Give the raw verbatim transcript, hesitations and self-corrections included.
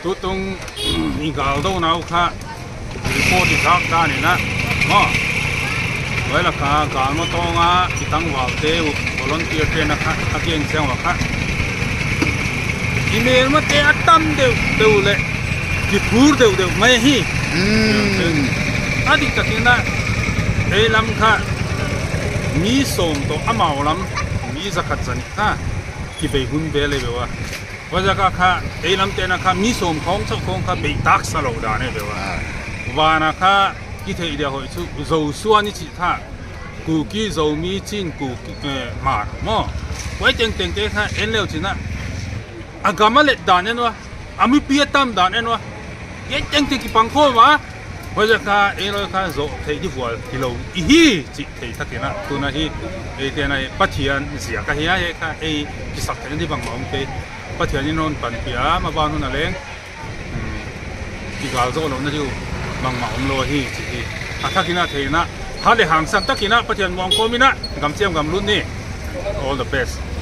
tu tung igal đâu nào kha report đi thắc ta này na mà vậy là kha gal mà to nga itang vào te volunteer te na kha again xem vào kha email mà te atam đều đều lệ thì phur đều đều mấy hi adi cái na e lam kha mi som to amao lam mi zakat zani ha ki be hun be le bewa wajaka kha e lam te na kha mi som khong chok khong kha be tak sa lo da ne bewa wa na kha ki thei dia hoi chu zo suani chi tha ku ki zo mi chin ku ma mo wai teng teng te kha en leo chi na agama le dan en wa ami pi tam dan en wa ye teng teng ki pang kho ma wajaka e lo kha zo thei di wal ki lo i hi chi thei thakena tu na hi e te na pathian zia ka hi he kha e ki sak thei di bang ma om te pathian in non pan pia ma ba nu na leng ki gal zo lo na ju bang ma om lo hi chi hi athakina theina ha le hang san takina pathian mong ko mina gam chem gam lu ni all the best